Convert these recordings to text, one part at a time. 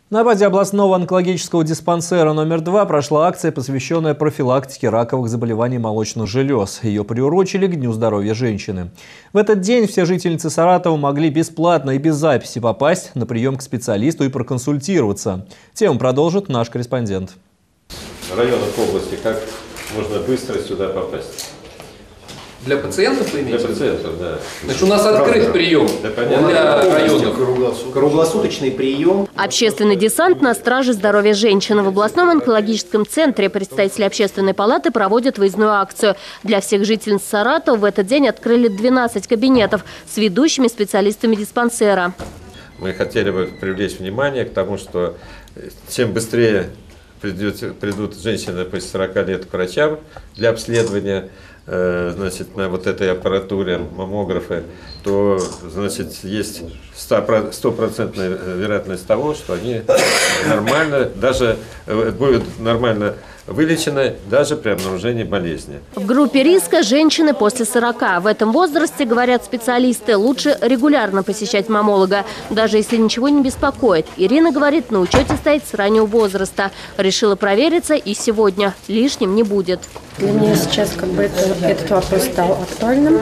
На базе областного онкологического диспансера номер 2 прошла акция, посвященная профилактике раковых заболеваний молочных желез. Ее приурочили к Дню здоровья женщины. В этот день все жительницы Саратова могли бесплатно и без записи попасть на прием к специалисту и проконсультироваться. Тему продолжит наш корреспондент. В районах области как можно быстро сюда попасть? Для пациентов вы имеете? Для пациентов, да. Значит, у нас открыт прием для районов. Круглосуточный прием. Общественный десант на страже здоровья женщины. В областном онкологическом центре представители общественной палаты проводят выездную акцию. Для всех жительниц Саратова в этот день открыли 12 кабинетов с ведущими специалистами диспансера. Мы хотели бы привлечь внимание к тому, что чем быстрее придут женщины после 40 лет к врачам для обследования, значит, на вот этой аппаратуре маммографы, то, значит, есть 100% вероятность того, что они нормально, даже будут нормально вылечены даже при обнаружении болезни. В группе риска женщины после 40. В этом возрасте, говорят специалисты, лучше регулярно посещать маммолога, даже если ничего не беспокоит. Ирина говорит, на учете стоит с раннего возраста. Решила провериться и сегодня. Лишним не будет. Для меня сейчас этот вопрос стал актуальным.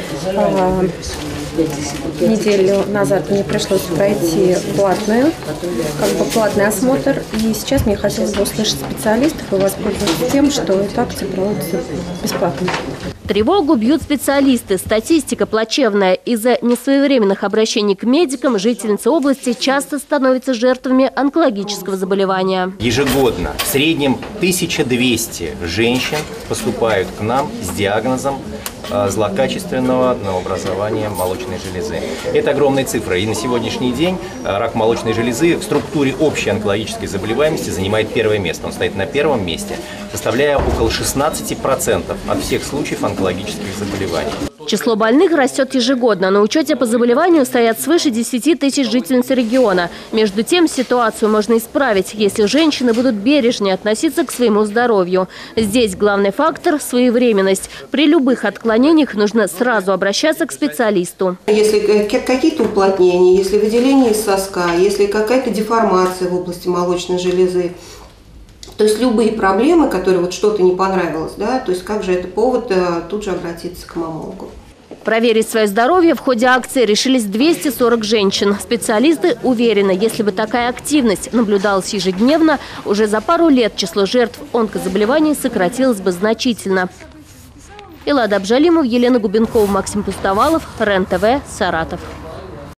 Неделю назад мне пришлось пройти платный осмотр. И сейчас мне хотелось бы услышать специалистов и воспользоваться тем, что эта акция проводится бесплатно. Тревогу бьют специалисты. Статистика плачевная. Из-за несвоевременных обращений к медикам жительницы области часто становятся жертвами онкологического заболевания. Ежегодно в среднем 1200 женщин поступают к нам с диагнозом злокачественного новообразования молочной железы. Это огромная цифра. И на сегодняшний день рак молочной железы в структуре общей онкологической заболеваемости занимает первое место. Он стоит на первом месте, составляя около 16% от всех случаев онкологических заболеваний. Число больных растет ежегодно. На учете по заболеванию стоят свыше 10 тысяч жительниц региона. Между тем, ситуацию можно исправить, если женщины будут бережнее относиться к своему здоровью. Здесь главный фактор – своевременность. При любых отклонениях нужно сразу обращаться к специалисту. Если какие-то уплотнения, если выделение из соска, если какая-то деформация в области молочной железы, то есть любые проблемы, которые вот что-то не понравилось, да, то есть как же это повод тут же обратиться к маммологу. Проверить свое здоровье в ходе акции решились 240 женщин. Специалисты уверены, если бы такая активность наблюдалась ежедневно, уже за пару лет число жертв онкозаболеваний сократилось бы значительно. Эллада Абжалимова, Елена Губенкова, Максим Пустовалов, РЕН-ТВ, Саратов.